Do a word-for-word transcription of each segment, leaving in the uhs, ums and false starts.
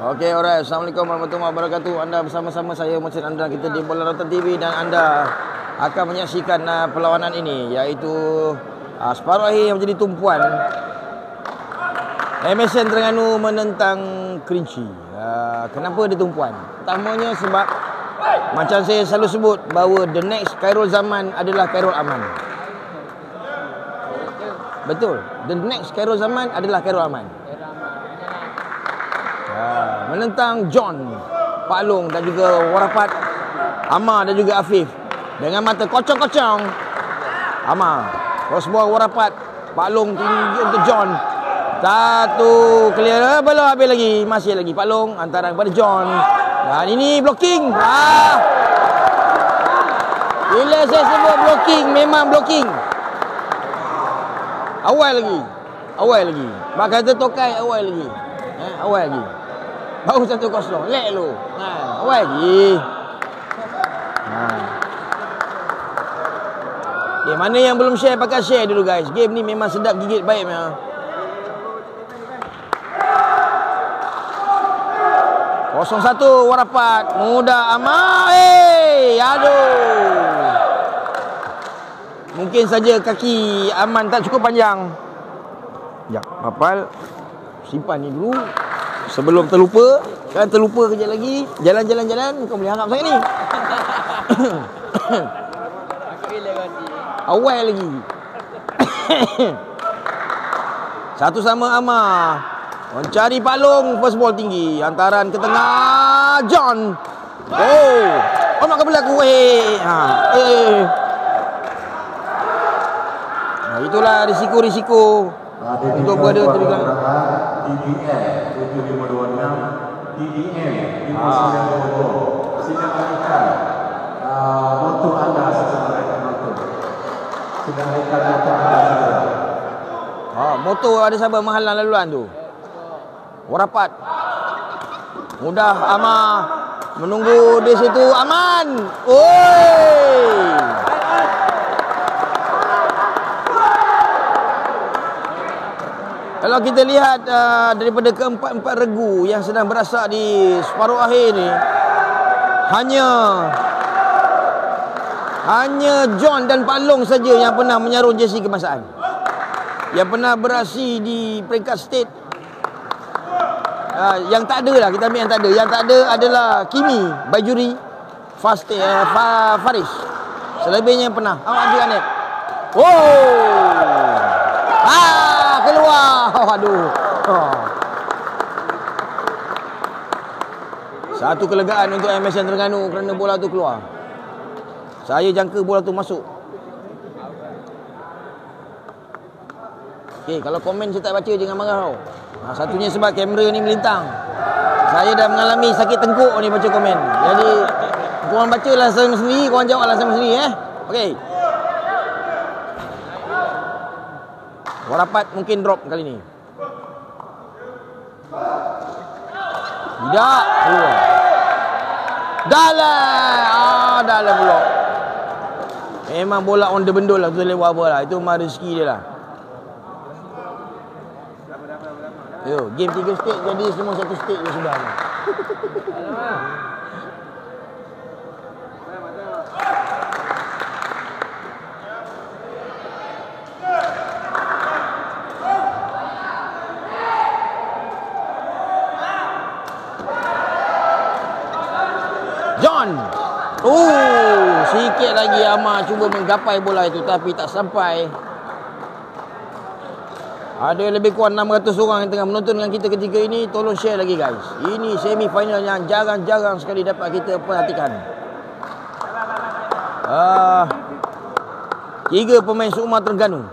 Okey, alright. Assalamualaikum warahmatullahi wabarakatuh. Anda bersama-sama saya Mohsin Andra, kita di Bola Rotan T V, dan anda akan menyaksikan uh, perlawanan ini, iaitu uh, separuh akhir yang menjadi tumpuan M S N Terengganu menentang Kerinci. Uh, kenapa dia tumpuan? Pertamanya sebab macam saya selalu sebut bahawa the next Khairul Zaman adalah Khairul Aman. Betul. The next Khairul Zaman adalah Khairul Aman. Ha, menentang John, Pak Long dan juga Warapat, Amar dan juga Afif. Dengan mata kocong-kocong, Amar crossball Warapat, Pak Long tinggi untuk John. Satu clear, belum habis lagi, masih lagi Pak Long antara kepada John. Dan ini blocking. Ah. Bila saya sebut blocking, memang blocking. Awal lagi. Awal lagi. Mak kata Tokai awal lagi. Eh, awal lagi. Baru satu kosong. Lek lu. Ha, awal lagi. Ha. Okay, mana yang belum share, pakai share dulu guys. Game ni memang sedap gigit baik memang. kosong satu Warapat. Mudah amat. Eh, aduh. Mungkin saja kaki Aman tak cukup panjang. Ya, Mapal simpan ni dulu sebelum terlupa. Kan terlupa kejap lagi. Jalan-jalan-jalan kau boleh harap saya ni. Awal lagi. Satu sama Amar mencari Pak Long, first ball tinggi, hantaran ke tengah John. Oh, oh nak ke belakang. Weh. Ha. Eh. Nah, itulah risiko-risiko untuk berada di belakang. T D M tujuh lima dua enam, T D M lima sembilan dua dua. Sila alihkan motor anda secara motor. Sila alihkan motor anda segera. Ha, motor ada sabar menghalang laluan tu. Warapat. Mudah Amar menunggu di situ. Aman. Oi. Kalau kita lihat uh, daripada keempat-empat regu yang sedang berasak di separuh akhir ni, hanya hanya John dan Pak Long saja yang pernah menyarung jersey kebangsaan, yang pernah beraksi di peringkat state. Uh, yang tak ada lah, kita ambil yang tak ada. Yang tak ada adalah Kimi, Bajuri, Fast, uh, Faris. Selebihnya yang pernah. Awak ambil Anet. Oh! Ah, keluar. Oh, aduh. Oh. Satu kelegaan untuk M S N Terengganu kerana bola tu keluar. Saya jangka bola tu masuk. Okey, kalau komen saya tak baca jangan marah tau. Ha, satunya sebab kamera ni melintang. Saya dah mengalami sakit tengkuk ni baca komen. Jadi korang bacalah sama sendiri, korang jawablah sama sendiri eh. Okey. Warapat mungkin drop kali ni. Tidak. Keluar. Dalam. Ah, dalam pula. Memang bola on the bendul lah. Tu lewat apa lah. Itu memang rezeki dia lah. Yo, game tiga stage jadi semua satu stage je sudah. John. Oh, sikit lagi Amar cuba menggapai bola itu tapi tak sampai. Ada lebih kurang enam ratus orang yang tengah menonton dengan kita ketika ini. Tolong share lagi guys. Ini semi final yang jarang-jarang sekali dapat kita perhatikan. Uh, tiga pemain seumur Terengganu.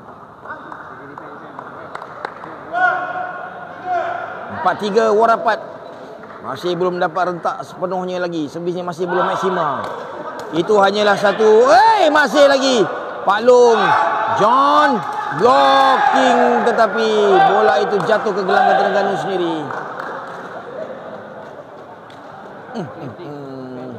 Empat tiga Warapat. Masih belum dapat rentak sepenuhnya lagi. Servisnya masih belum maksimal. Itu hanyalah satu. Eh, masih lagi Pak Long, John blocking, tetapi bola itu jatuh ke gelanggang Terengganu sendiri. Hmm, hmm, hmm.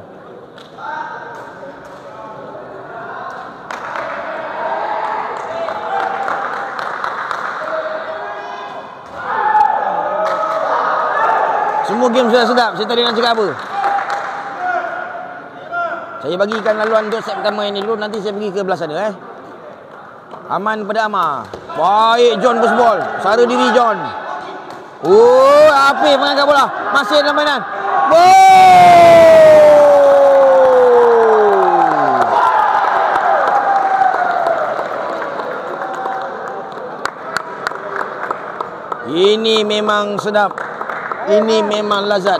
Semua game sudah sedap. Saya tak ada nak cakap apa. Saya bagikan laluan untuk set pertama ini dulu. Nanti saya pergi ke belah sana eh. Aman pada Amar. Baik John push ball. Sara diri John. Oh, Apif mengangkat bola. Masih dalam mainan. Gol! Ini memang sedap. Ini memang lazat.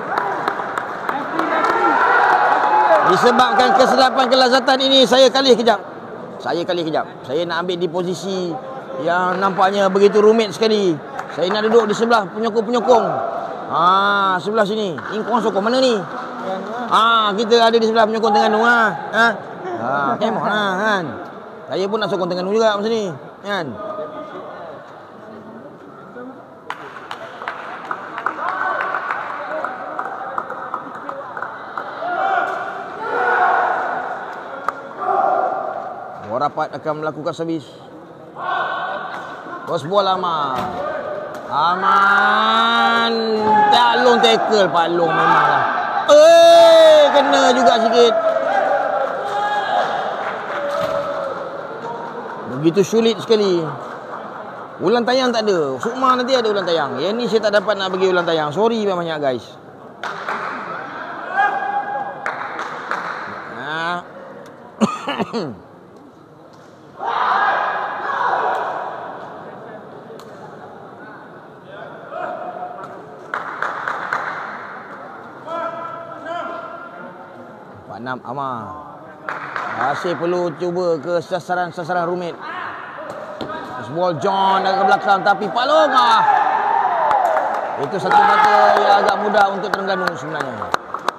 Disebabkan kesedapan kelazatan ini, saya kalih kejap. Saya kalih kejap. Saya nak ambil di posisi yang nampaknya begitu rumit sekali. Saya nak duduk di sebelah penyokong-penyokong. Ah, sebelah sini. Ini korang sokong mana ni? Ah, kita ada di sebelah penyokong Terengganu ah. Ha? Ah, kemon lah kan. Saya pun nak sokong Terengganu juga masa ni, kan? Rapat akan melakukan servis. Cross ball Aman. Aman. Tak long tackle Pak Long memanglah. Eh, kena juga sikit. Begitu sulit sekali. Ulang tayang tak ada. Sukma nanti ada ulang tayang. Yang ni saya tak dapat nak bagi ulang tayang. Sorry banyak guys. Nah. enam Amar. Masih perlu cuba ke sasaran-sasaran rumit. Ball John dari ke belakang tapi Pak Long ah. Itu satu mata yang agak mudah untuk Terengganu sebenarnya.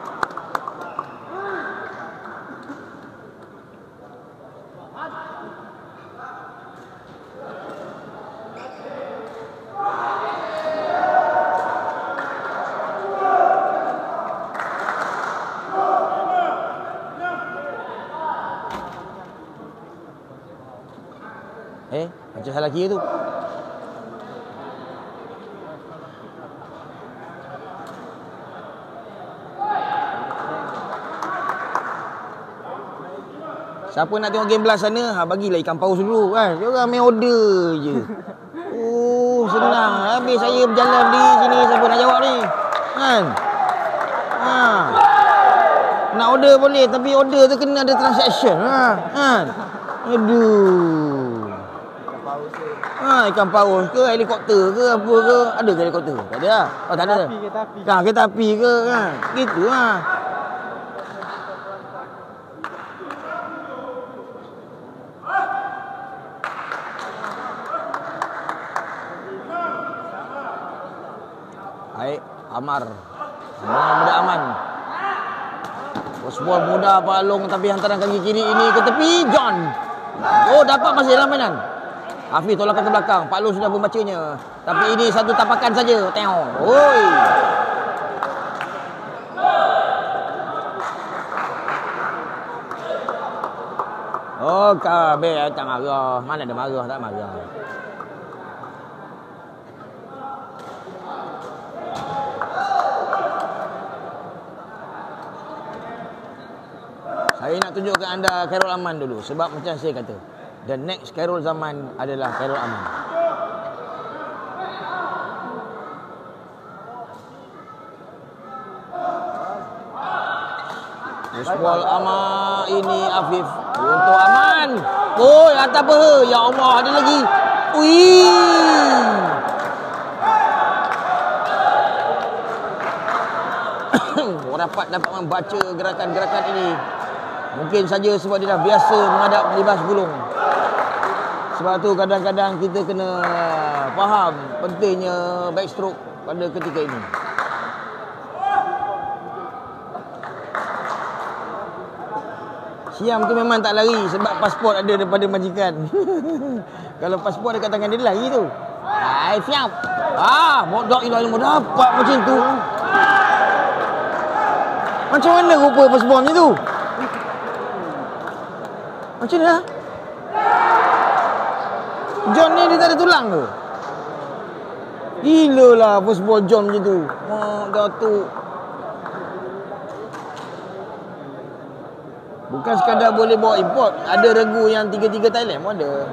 Eh, macam salah kira tu. Siapa nak tengok game belah sana, ha, bagilah ikan paus dulu kan. Dia orang main order je. Oh, senang. Habis saya berjalan di sini, siapa nak jawab ni? Kan? Ha. Nak order boleh, tapi order tu kena ada transaction. Ha. Kan? Aduh. Ha, ikan paus ke helikopter ke apa ke? Ada ke helikopter? Tak ada lah. Oh, tak ada. Kereta api, kereta api. Kan, kereta api ke kan? Gitu lah. Baik, Amar. Amar muda aman. Ball muda Pak Long tapi hantaran kaki kiri ini ke tepi John. Oh, dapat masih dalam mainan. Hafiz tolakkan ke belakang. Pak Long sudah membacanya. Tapi ini satu tapakan saja. Tengok. Oi. Oh, kabel tak marah. Mana ada marah, tak marah. Saya nak tunjukkan anda Khairul Aman dulu. Sebab macam saya kata, the next Khairul Zaman adalah Khairul Aman. Ball Amar ini Afif untuk Aman. Oh, atas apa? Ya Allah, ada lagi. Wih. Rapat dapat membaca gerakan-gerakan ini. Mungkin saja sebab dia dah biasa menghadap libas gulung. Sebab tu kadang-kadang kita kena faham pentingnya backstroke pada ketika ini. Siam tu memang tak lari sebab pasport ada daripada majikan. Kalau pasport dekat tangan dia, dia lari tu. Hai, siap. Ah, modok ilah ilmu dapat macam tu. Macam mana rupa pasport ni tu? Macam mana? John ni dia tak ada tulang ke? Gila lah first ball John macam tu. Mak Datuk. Bukan sekadar boleh bawa import. Ada regu yang tiga-tiga Thailand pun ada.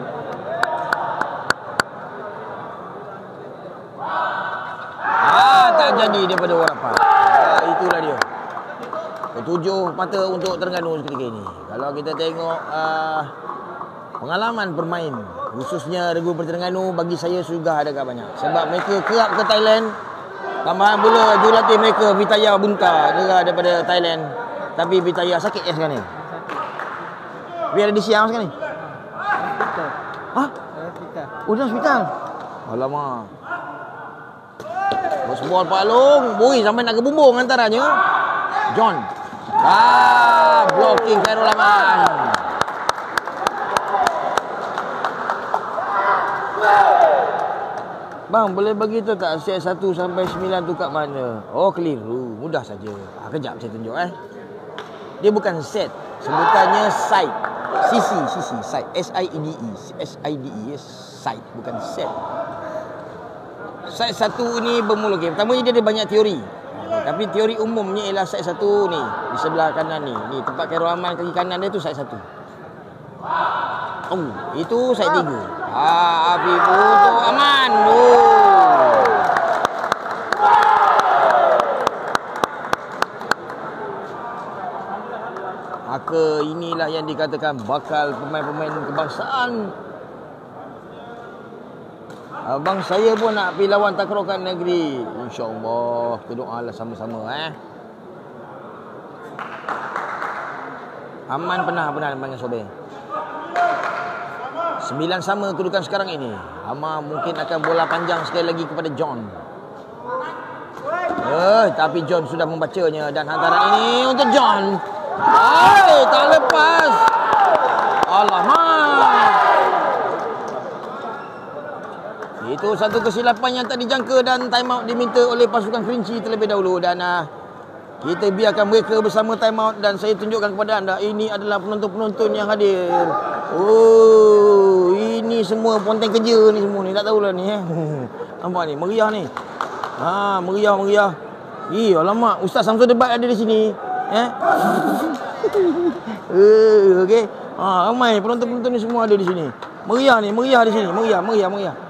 Ah, tak jadi daripada Warapat. Ah, itulah dia. Ketujuh mata untuk Terengganu ketika ini. Kalau kita tengok uh, pengalaman bermain, khususnya regu Terengganu, bagi saya sudah ada agak banyak. Sebab mereka kerap ke Thailand. Tambahan pula jurulatih mereka Vitaya Bunta juga daripada Thailand. Tapi Vitaya sakit ya sekarang ni. Biar ada di siang sekarang ni. Hospital. Hah? Hospital. Oh, dah hospital. Alamak. Bos bol Pak Long. Boi sampai nak ke bumbung antaranya. John. Ah, blocking Khairul Aman. Bang, boleh bagi tahu tak set satu sampai sembilan tu kat mana? Oh, keliru. Mudah saja. Ah, kejap saya tunjuk eh. Dia bukan set. Sebutannya side. Sisi, sisi, side. S I E D E. S I D E, side. Bukan set. Side satu ni bermula. Okay. Pertama ni dia ada banyak teori. Tapi teori umumnya ialah side satu ni. Di sebelah kanan ni. Ni tempat Khairul Aman kaki kanan dia tu side satu. Oh, itu side tiga. Ah, Afif untuk Aman. Oh. Maka inilah yang dikatakan bakal pemain-pemain kebangsaan. Abang saya pun nak pergi lawan takrakan negeri. InsyaAllah. Kita doalah sama-sama eh. Aman pernah pernah panggil Sobek. Sembilan sama kedudukan sekarang ini. Ama mungkin akan bola panjang sekali lagi kepada John. Eh, tapi John sudah membacanya. Dan hantaran ini untuk John. Hai, tak lepas. Alamak. Itu satu kesilapan yang tak dijangka dan time out diminta oleh pasukan Kerinci terlebih dahulu. Dan uh, kita biarkan mereka bersama time out. Dan saya tunjukkan kepada anda, ini adalah penonton-penonton yang hadir. Oh, ini semua ponteng kerja ni semua ni. Tak tahulah ni eh. Nampak ni, meriah ni. Ha, meriah, meriah. Eh, alamak, Ustaz Samsul Debat ada di sini. Eh? uh, okey. Ha, ramai penonton-penonton ni semua ada di sini. Meriah ni, meriah di sini. Meriah, meriah, meriah.